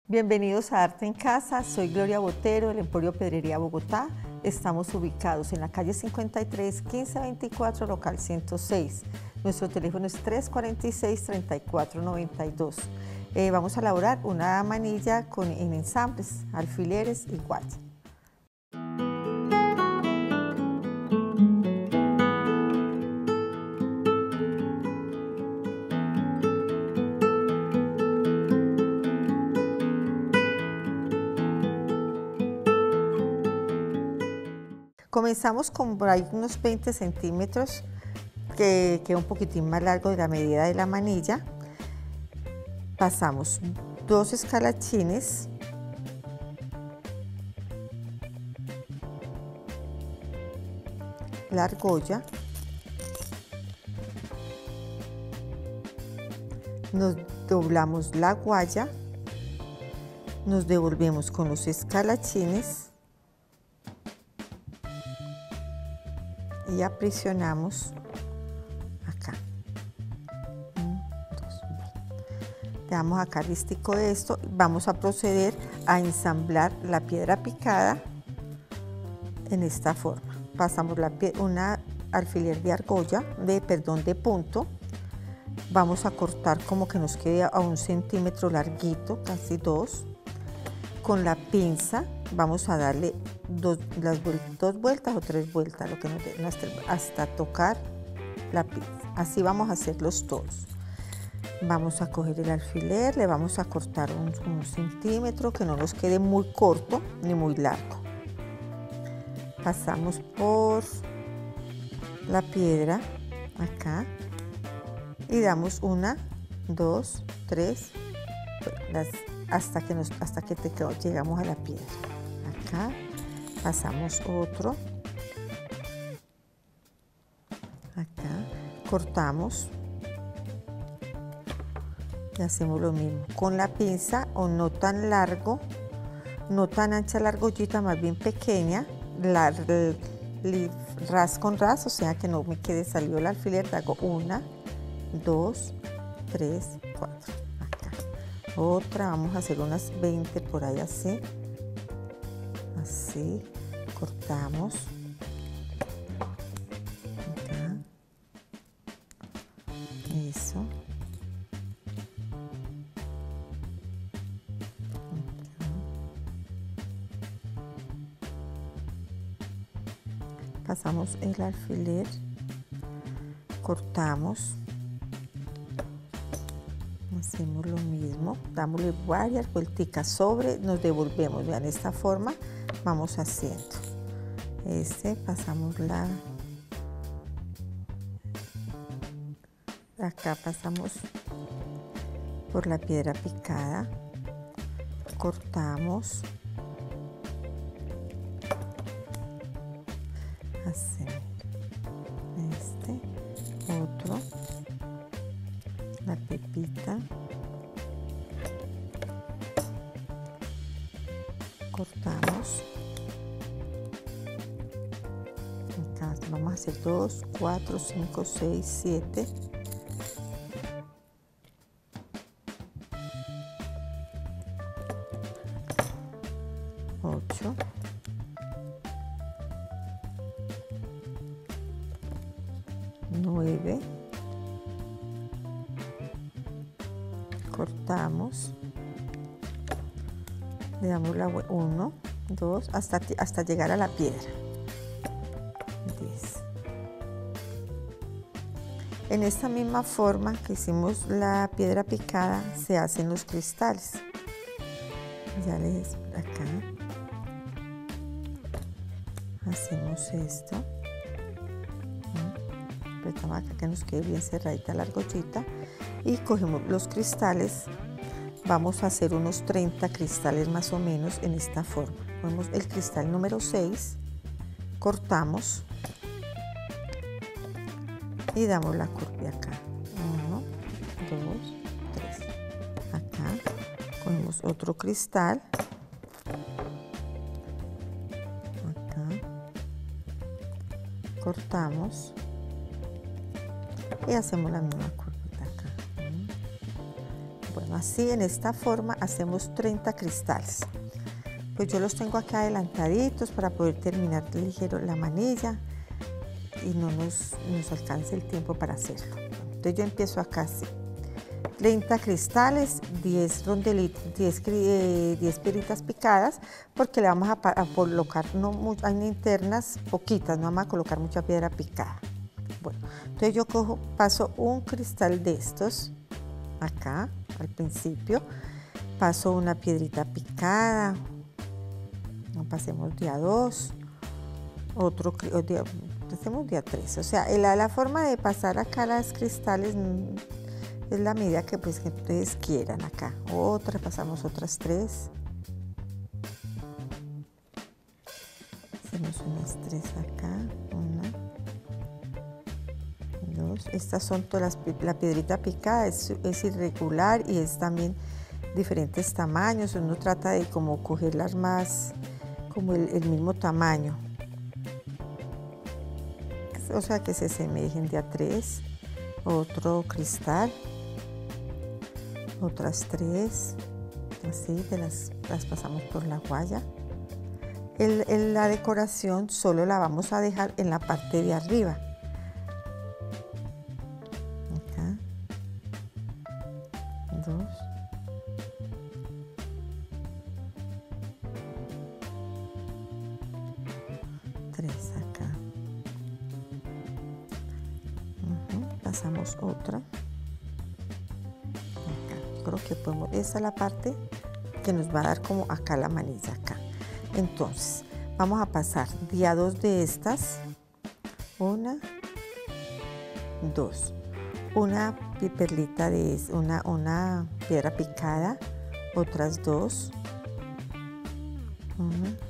Bienvenidos a Arte en Casa, soy Gloria Botero del Emporio Pedrería Bogotá. Estamos ubicados en la calle 53, 1524, local 106. Nuestro teléfono es 346-3492. Vamos a elaborar una manilla en ensambles, alfileres y guaya. Comenzamos con por ahí unos 20 centímetros, que queda un poquitín más largo de la medida de la manilla. Pasamos 2 escalachines, la argolla, nos doblamos la guaya, nos devolvemos con los escalachines y aprisionamos acá. Dejamos acá listico de esto. Vamos a proceder a ensamblar la piedra picada en esta forma. Pasamos una alfiler de argolla, de punto. Vamos a cortar como que nos quede a 1 centímetro larguito, casi 2. Con la pinza vamos a darle dos vueltas o 3 vueltas, lo que nos den, hasta tocar la pinza. Así vamos a hacerlos todos. Vamos a coger el alfiler, le vamos a cortar un centímetro, que no nos quede muy corto ni muy largo. Pasamos por la piedra acá y damos 1, 2, 3, hasta que llegamos a la piedra. Acá pasamos otro, acá cortamos y hacemos lo mismo con la pinza, o no tan largo, no tan ancha la argollita, más bien pequeña, ras con ras, o sea que no me quede salido el alfiler. Hago 1, 2, 3, 4. Acá otra, vamos a hacer unas 20 por ahí, así, cortamos acá, eso, pasamos el alfiler, cortamos, hacemos lo mismo, dámosle varias vuelticas sobre, nos devolvemos, vean, de esta forma vamos haciendo. Pasamos acá pasamos por la piedra picada, cortamos, hacemos otro, la pepita, cortamos, acá vamos a hacer 2, 4, 5, 6, 7, 8, 9, cortamos, le damos la 1, 2, hasta llegar a la piedra. 10. En esta misma forma que hicimos la piedra picada, se hacen los cristales. Ya les acá hacemos esto, apretamos acá que nos quede bien cerradita la argollita y cogemos los cristales. Vamos a hacer unos 30 cristales más o menos en esta forma. Ponemos el cristal número 6, cortamos y damos la curva acá. 1, 2, 3. Acá ponemos otro cristal. Acá cortamos y hacemos la misma curva acá. Bueno, así en esta forma hacemos 30 cristales. Pues yo los tengo acá adelantaditos para poder terminar ligero la manilla y no nos alcance el tiempo para hacerlo. Entonces yo empiezo acá así. 30 cristales, 10 rondelitas, 10 piedritas picadas, porque le vamos a colocar, hay internas poquitas, no vamos a colocar mucha piedra picada. Bueno, entonces yo paso un cristal de estos, acá, al principio, paso una piedrita picada, pasemos de a 2, hacemos de a 3, o sea, la forma de pasar acá las cristales es la medida que pues que ustedes quieran acá. Pasamos otras 3. Hacemos unas 3 acá, 1, 2. Estas son todas la piedrita picada, es irregular y es también diferentes tamaños. Uno trata de como cogerlas más como el mismo tamaño. O sea que se asemejen de a 3. Otro cristal. Otras 3, así las pasamos por la guaya. La decoración solo la vamos a dejar en la parte de arriba. Acá. 2. 3 acá. Pasamos otra. Creo que podemos, esa es la parte que nos va a dar como acá la manilla acá. Entonces vamos a pasar de a 2 de estas, 1, 2, una perlita de una piedra picada, otras 2, 1,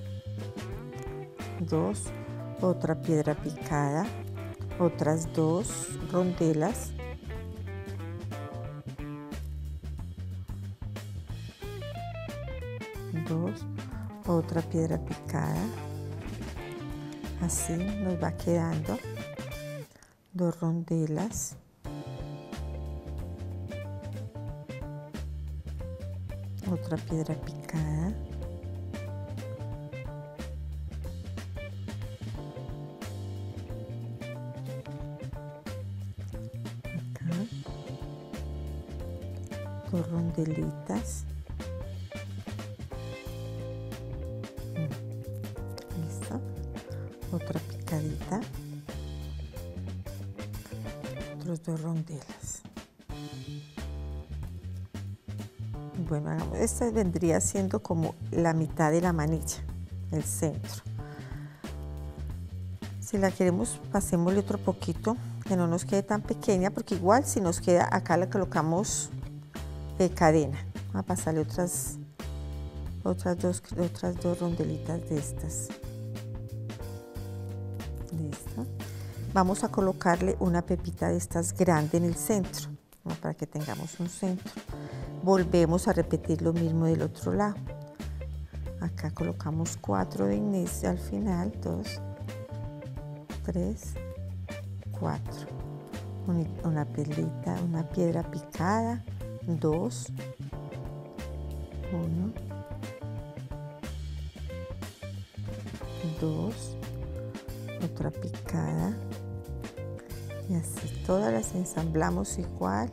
2, otra piedra picada, otras 2 rondelas, 2, otra piedra picada, así nos va quedando 2 rondelas, otra piedra picada, acá, 2 rondelitas, otra picadita, otros 2 rondelas. Bueno, esta vendría siendo como la mitad de la manilla, el centro. Si la queremos, pasémosle otro poquito, que no nos quede tan pequeña, porque igual si nos queda acá le colocamos cadena. Vamos a pasarle otras dos rondelitas de estas. Listo. Vamos a colocarle una pepita de estas grande en el centro, ¿no? Para que tengamos un centro. Volvemos a repetir lo mismo del otro lado. Acá colocamos 4 de inicio al final, 2, 3, 4. Una perlita, una piedra picada, 2, 1, 2, otra picada, y así todas las ensamblamos igual.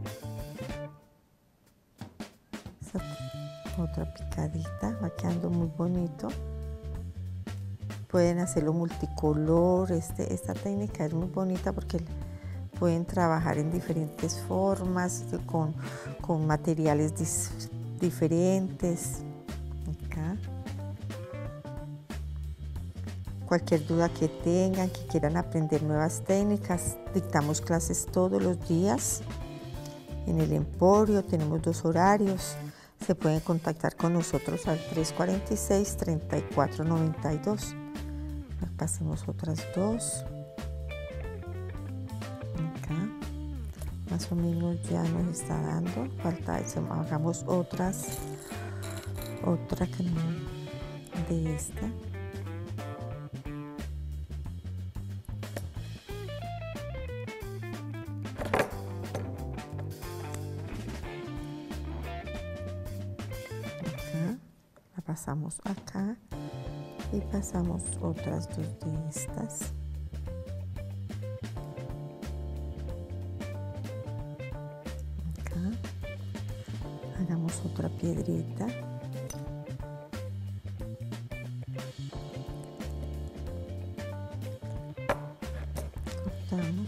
Otra picadita, va quedando muy bonito. Pueden hacerlo multicolor. Esta técnica es muy bonita porque pueden trabajar en diferentes formas, con materiales diferentes. Acá. Cualquier duda que tengan, que quieran aprender nuevas técnicas, dictamos clases todos los días en el Emporio. Tenemos 2 horarios. Se pueden contactar con nosotros al 346-3492. Pasemos otras 2. Acá. Más o menos ya nos está dando. Falta eso. Hagamos otra que no, de esta. acá, la pasamos acá y pasamos otras dos de estas. Acá, hagamos otra piedrita. Cortamos.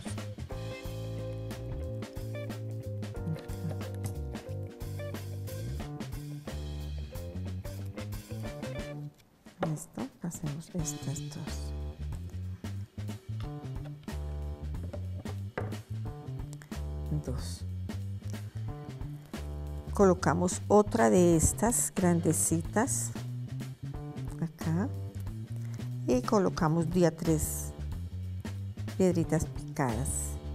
Esto, hacemos estas dos. Dos. Colocamos otra de estas grandecitas acá y colocamos día 3 piedritas picadas.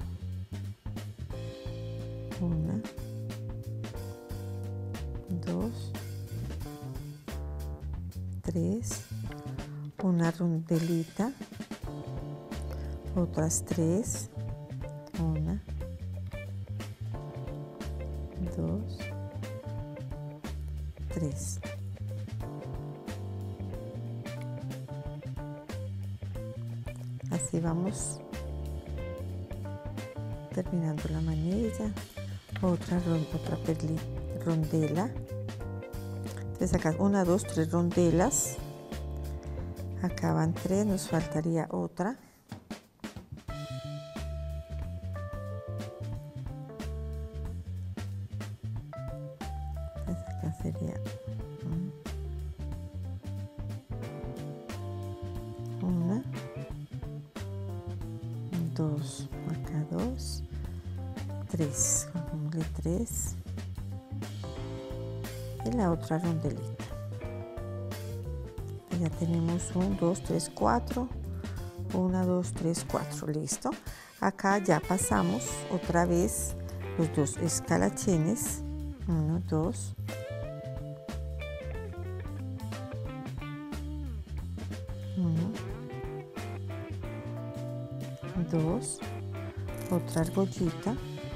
Una, dos, tres, una rondelita, otras 3, una, dos, 3. Así vamos terminando la manilla. Otra rondela. Entonces acá 1, 2, 3 rondelas. Acá van 3, nos faltaría otra. Entonces acá sería 1, 2, acá 2, 3, pongámosle 3 y la otra rondelita. Ya tenemos 1, 2, 3, 4, 1, 2, 3, 4, listo. Acá ya pasamos otra vez los dos escalachines, 1, 2, 1, 2, otra argollita,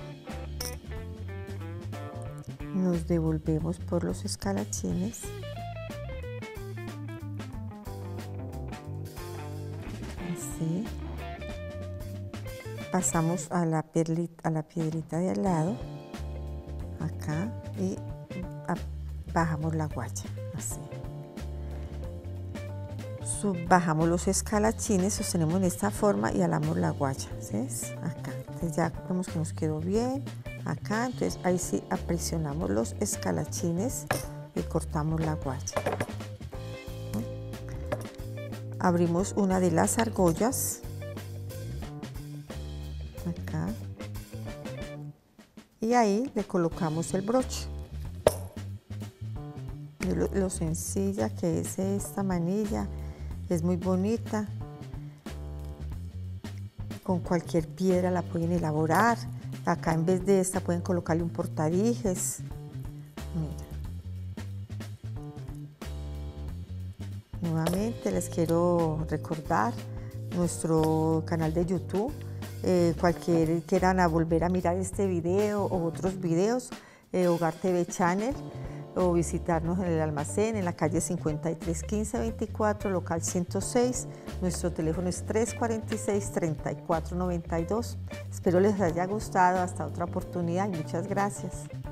nos devolvemos por los escalachines, así, pasamos a la piedrita de al lado, acá, y bajamos la guaya, así. Bajamos los escalachines, sostenemos en esta forma y alamos la guaya, ¿ves? Acá, entonces ya vemos que nos quedó bien, acá, entonces ahí sí apresionamos los escalachines y cortamos la guaya. Abrimos una de las argollas, acá, y ahí le colocamos el broche. Lo sencilla que es esta manilla. Es muy bonita, con cualquier piedra la pueden elaborar. Acá en vez de esta pueden colocarle un portadijes. Mira. Nuevamente les quiero recordar nuestro canal de YouTube. Cualquier quieran volver a mirar este video o otros videos, Hogar TV Channel, o visitarnos en el almacén en la calle 53 15 24, local 106. Nuestro teléfono es 346-3492. Espero les haya gustado. Hasta otra oportunidad y muchas gracias.